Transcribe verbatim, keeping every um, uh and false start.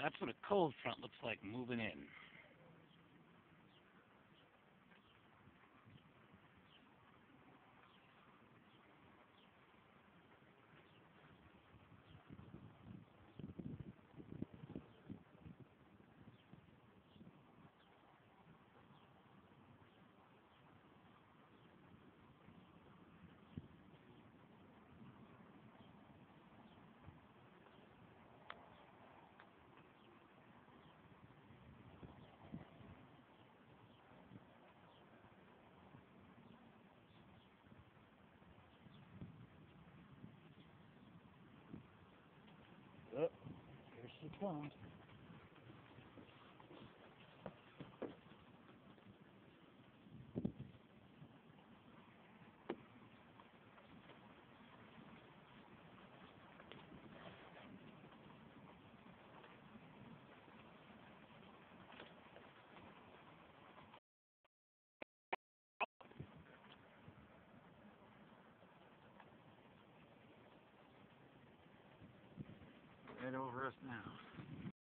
That's what a cold front looks like moving in. Oh, here she comes. Right over us now.